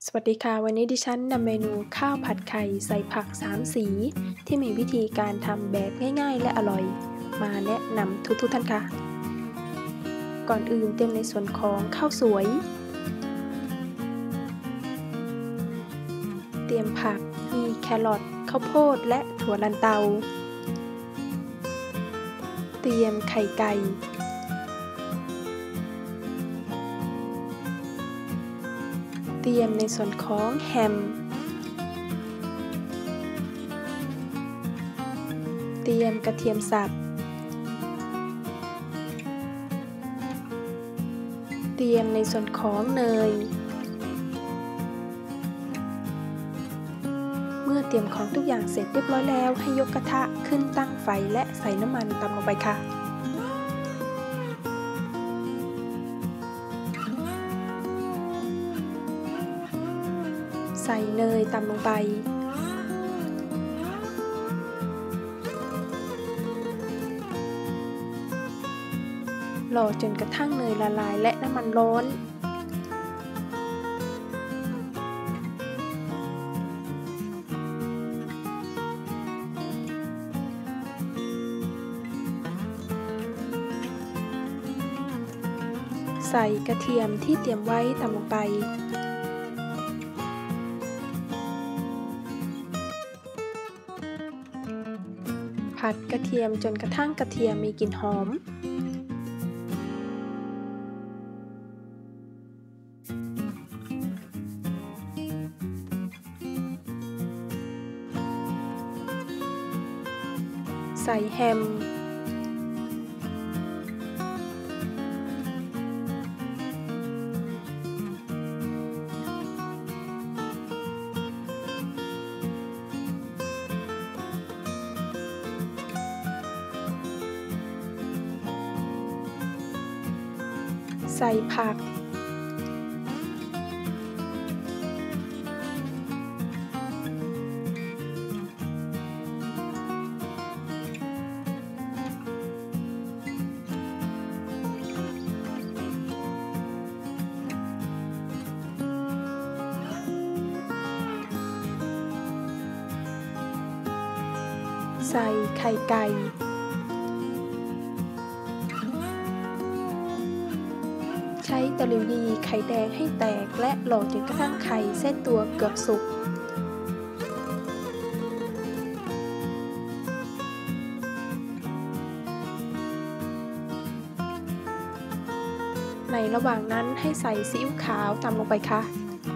สวัสดีค่ะวันนี้ดิฉันนำเมนูข้าวผัดไข่ใส่ผัก3สีที่มีวิธีการทำแบบง่ายๆและอร่อยมาแนะนำทุกท่านค่ะก่อนอื่นเตรียมในส่วนของข้าวสวยเตรียมผักมีแครอทข้าวโพดและถั่วลันเตาเตรียมไข่ไก่เตรียมในส่วนของแฮมเตรียมกระเทียมสับเตรียมในส่วนของเนยเมื่อเตรียมของทุกอย่างเสร็จเรียบร้อยแล้วให้ยกกระทะขึ้นตั้งไฟและใส่น้ำมันตามลงไปค่ะใส่เนยตามลงไปรอจนกระทั่งเนยละลายและน้ำมันร้อนใส่กระเทียมที่เตรียมไว้ตามลงไปผัดกระเทียมจนกระทั่งกระเทียมมีกลิ่นหอมใส่แฮมใส่ผักใส่ไข่ไก่ใช้ตะหลิวยีไข่แดงให้แตกและรอจนกระทั่งไข่เส้นตัวเกือบสุกในระหว่างนั้นให้ใส่ซีอิ๊วขาวตามลงไปค่ะ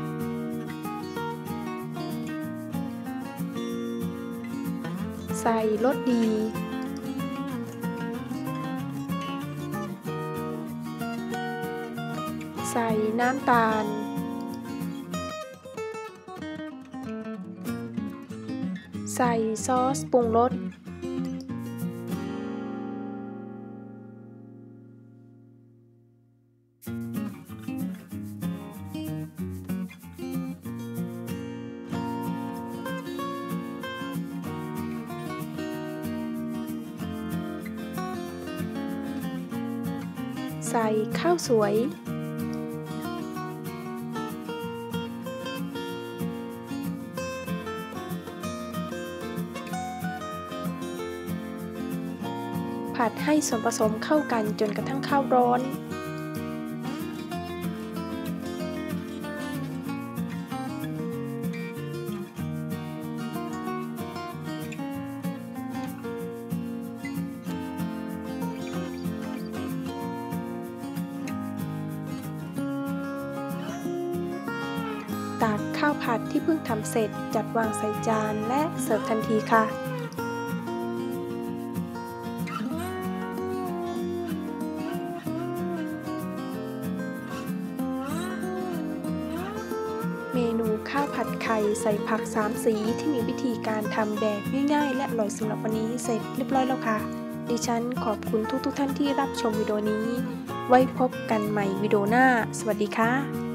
ใส่รสดีใส่น้ำตาลใส่ซอสปรุงรสใส่ข้าวสวยผัดให้ส่วนผสมเข้ากันจนกระทั่งข้าวร้อนตักข้าวผัดที่เพิ่งทำเสร็จจัดวางใส่จานและเสิร์ฟทันทีค่ะเมนูข้าวผัดไข่ใส่ผัก3สีที่มีวิธีการทำแบบง่ายๆและอร่อยสำหรับวันนี้เสร็จเรียบร้อยแล้วค่ะดิฉันขอบคุณทุกท่านที่รับชมวิดีโอนี้ไว้พบกันใหม่วิดีโอหน้าสวัสดีค่ะ